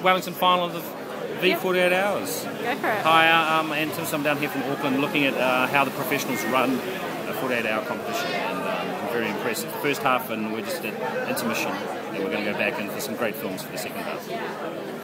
Wellington final of the V48 hours. Go for it. Hi, and Tim, I'm down here from Auckland looking at how the professionals run a 48-hour competition, and I'm very impressed. It's the first half and we're just at intermission, and we're going to go back in for some great films for the second half.